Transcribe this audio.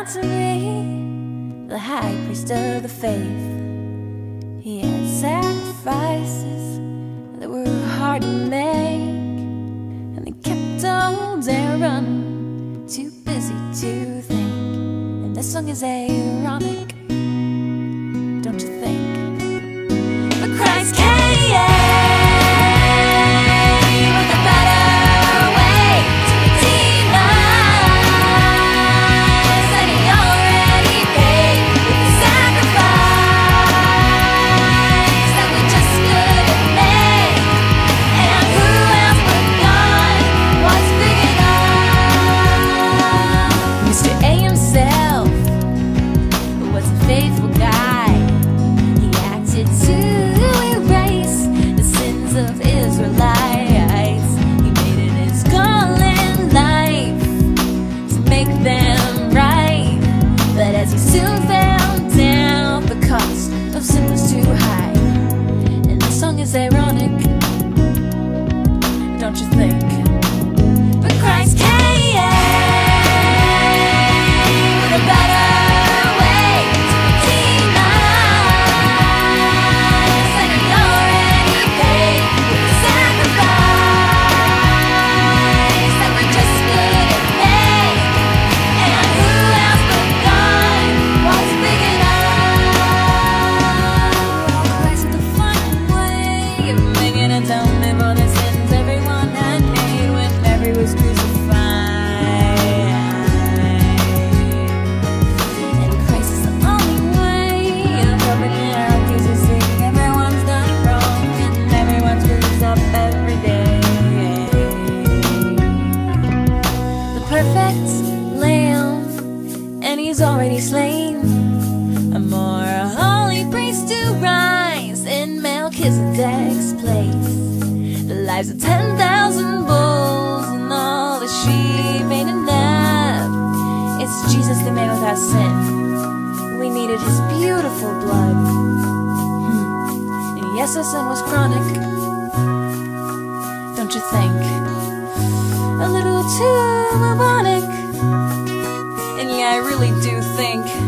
to be the high priest of the faith. He had sacrifices that were hard to make, and they kept all day running, too busy to think. And this song is Aaronic, don't you think? But Christ came with a better way to redeem us, and He already paid with the sacrifice that we just couldn't make. And who else but God was big enough? Mr. A himself was a faithful guy. He acted to erase the sins of Israelites. He made it his goal in life to make them right. But as he soon found out, the cost of sin was too high. And this song is Aaronic, don't you think? But Christ came with a better way to redeem us, and He already paid with the sacrifice that we just couldn't make. And who else but God was big enough? Christ with a fun way of making atonement for the sins everyone had made when Mary was crucified. And Christ is the only way of opening out, 'cause you see everyone's done wrong and everyone screws up every day. The perfect Lamb, and He's already slain, a more holy priest to rise in Melchizedek's place. The lives of 10,000 bulls and all the sheep ain't enough. It's Jesus that made without sin. We needed His beautiful blood. And yes, our sin was chronic, don't you think? A little too Aaronic. And yeah, I really do think